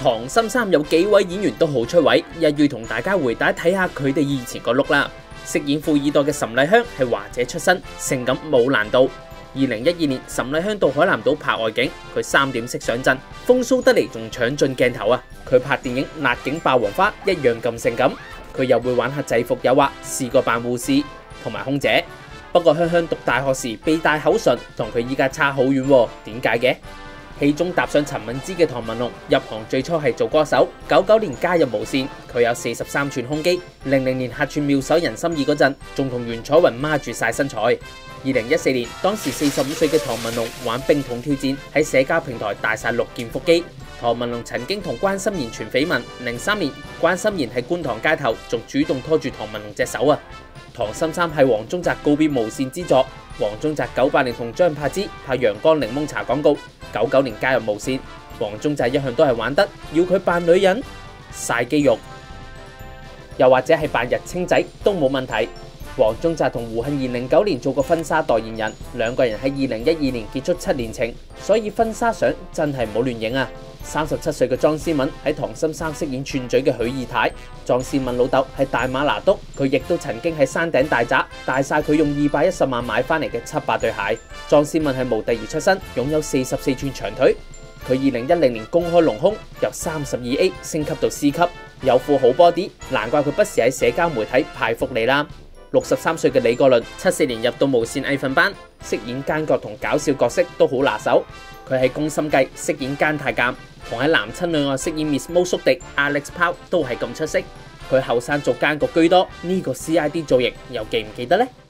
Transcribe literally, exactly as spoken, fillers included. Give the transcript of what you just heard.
唐心三有幾位演員都好出位，一於同大家回帶睇下佢哋以前個 look 啦。飾演富二代嘅岑麗香係華姐出身，性感冇難度。二零一二年，岑麗香到海南島拍外景，佢三點式上陣，風騷得嚟仲搶盡鏡頭啊！佢拍電影《辣警霸王花》一樣咁性感，佢又會玩下制服誘惑，試過扮護士同埋空姐。不過香香讀大學時被戴口唇，同佢依家差好遠喎，點解嘅？戲中搭上陳敏之嘅唐文龍入行最初係做歌手，九九年加入無線，佢有四十三寸胸肌，零零年客串妙手仁心二嗰陣，仲同袁彩雲孖住晒身材。二零一四年，當時四十五歲嘅唐文龍玩冰桶挑戰，喺社交平台大晒六件腹肌。唐文龍曾經同關心妍傳緋聞，零三年關心妍喺觀塘街頭仲主動拖住唐文龍隻手啊！唐心三係黃宗澤告別無線之作，黃宗澤九八年同張柏芝拍陽光檸檬茶廣告，九九年加入無線。黃宗澤一向都係玩得，要佢扮女人曬肌肉，又或者係扮日青仔都冇問題。黃宗澤同胡杏兒零九年做過婚紗代言人，兩個人喺二零一二年結束七年情，所以婚紗相真係唔好亂影啊！三十七歲嘅莊思敏喺唐心三飾演串嘴嘅許二太，莊思敏老豆係大馬拿督，佢亦都曾經喺山頂大宅戴晒佢用二百一十萬買翻嚟嘅七八對鞋。莊思敏係模特兒出身，擁有四十四寸長腿。佢二零一零年公開隆胸，由三十二 A 升級到 C 級，有副好 body， 難怪佢不時喺社交媒體派福利啦。六十三歲嘅李國麟，七四年入到無線藝訓班，飾演奸角同搞笑角色都好拿手。佢喺《宮心計》飾演奸太監，同喺《男親女愛》飾演 Miss 毛叔迪 Alex Pow 都係咁出色。佢後生做奸角居多，呢、這個 C I D 造型又記唔記得呢？